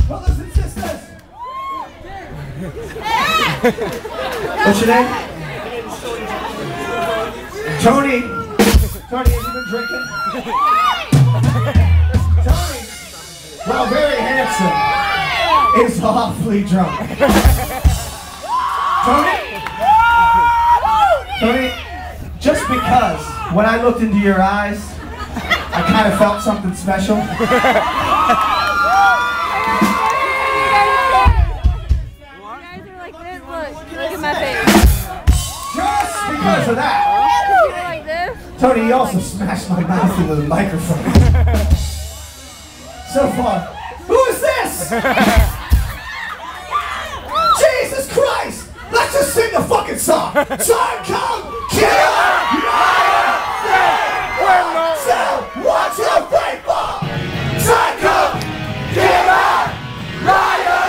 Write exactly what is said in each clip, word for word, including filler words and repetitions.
Brothers and sisters. What's your name? Tony. Tony, have you been drinking? Tony, while very handsome, is awfully drunk. Tony? Tony, just because when I looked into your eyes, I kind of felt something special. You guys are like this. Look, look at my face. Just because of that. You're like this. Tony, you also smashed my mouth into the microphone. So far. Who is this? Jesus Christ! Let's just sing the fucking song! Time come, killer! Liar! So, what you wait for? Time come, killer! Liar!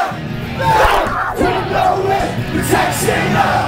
Don't know it! Protection up!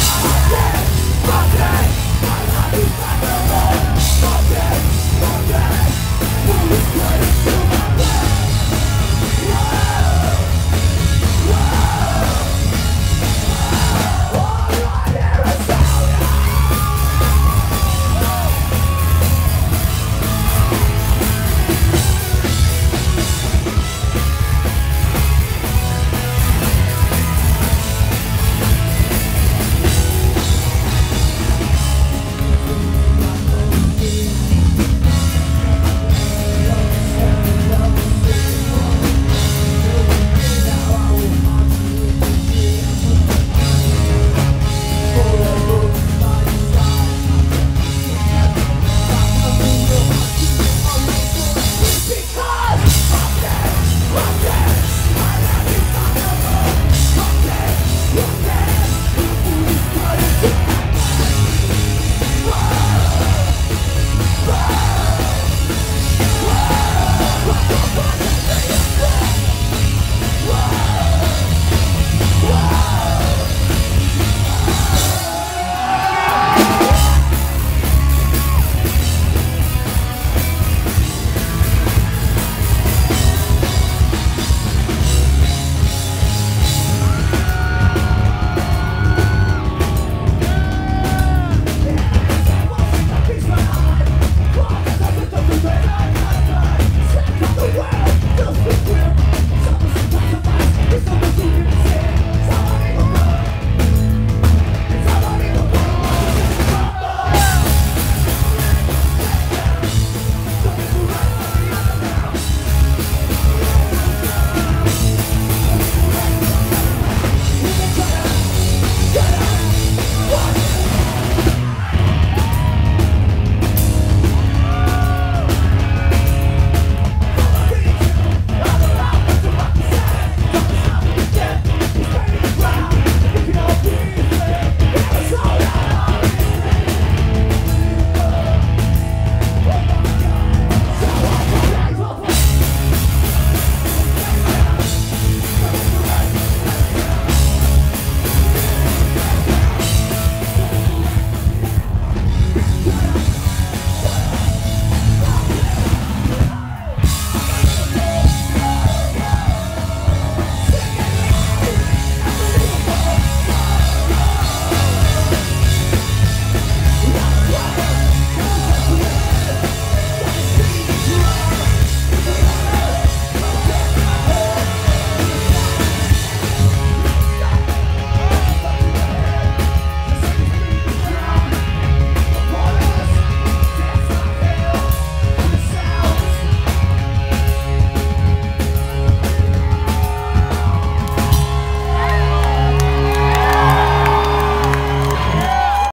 Fuck